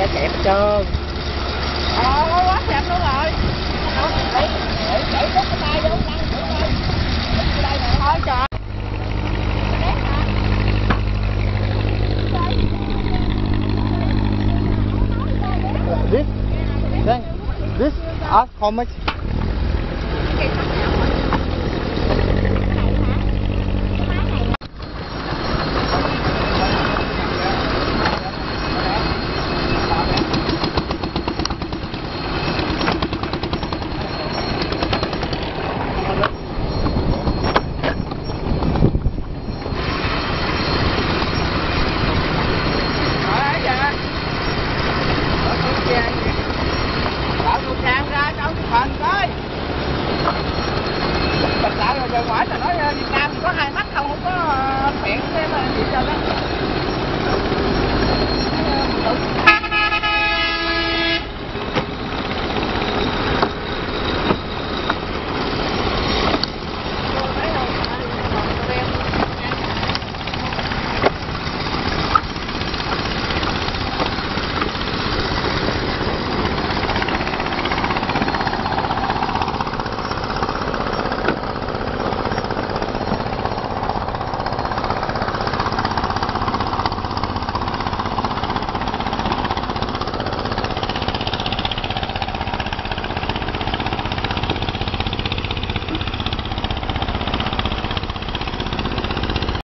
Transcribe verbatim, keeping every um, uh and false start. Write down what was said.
xe kẹp hết trơn. Ờ, quá đẹp luôn rồi. Để để để rút cái tay vô lăn thử coi. Đây nè. Thôi trời. This, then, this, ask how much?